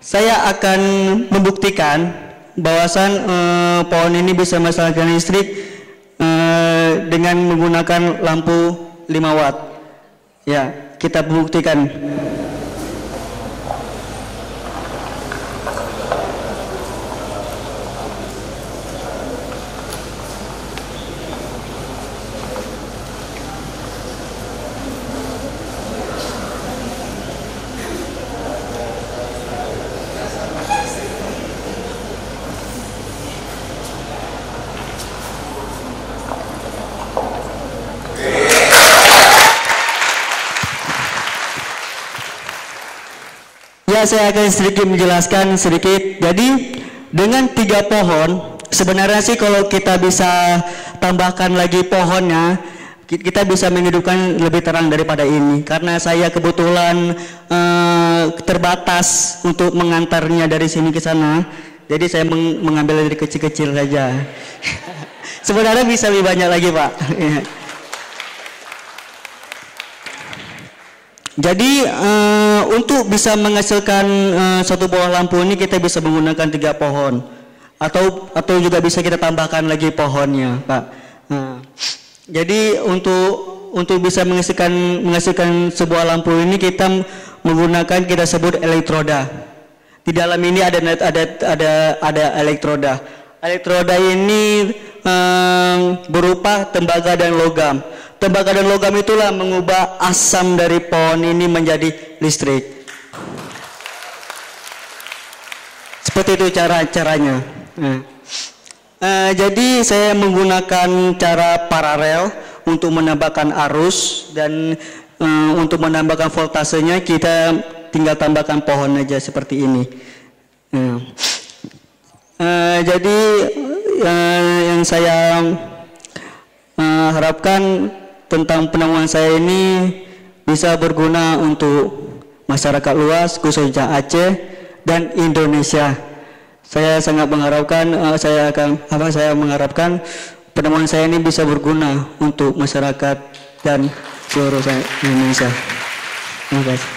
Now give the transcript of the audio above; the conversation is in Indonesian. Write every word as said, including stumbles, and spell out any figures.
saya akan membuktikan bahwasan eh, pohon ini bisa menghasilkan listrik eh, dengan menggunakan lampu lima watt. Ya, kita buktikan. Ya, saya akan sedikit menjelaskan sedikit. Jadi dengan tiga pohon, sebenarnya sih kalau kita bisa tambahkan lagi pohonnya, kita bisa menghidupkan lebih terang daripada ini. Karena saya kebetulan eh, terbatas untuk mengantarnya dari sini ke sana, jadi saya meng mengambil dari kecil-kecil saja. Sebenarnya bisa lebih banyak lagi, Pak. Jadi uh, untuk bisa menghasilkan uh, satu buah lampu ini kita bisa menggunakan tiga pohon, atau atau juga bisa kita tambahkan lagi pohonnya, Pak. Nah, jadi untuk untuk bisa menghasilkan menghasilkan sebuah lampu ini kita menggunakan kita sebut elektroda. Di dalam ini ada ada ada ada elektroda. Elektroda ini um, berupa tembaga dan logam. Tembaga dan logam itulah mengubah asam dari pohon ini menjadi listrik. Seperti itu cara-caranya. Nah, uh, jadi saya menggunakan cara paralel untuk menambahkan arus, dan uh, untuk menambahkan voltasenya kita tinggal tambahkan pohon aja seperti ini. Nah, uh, jadi uh, yang saya uh, harapkan tentang penampilan saya ini bisa berguna untuk masyarakat luas, khususnya Aceh dan Indonesia. Saya sangat mengharapkan, uh, saya akan apa saya mengharapkan penemuan saya ini bisa berguna untuk masyarakat dan seluruh Indonesia. Terima kasih.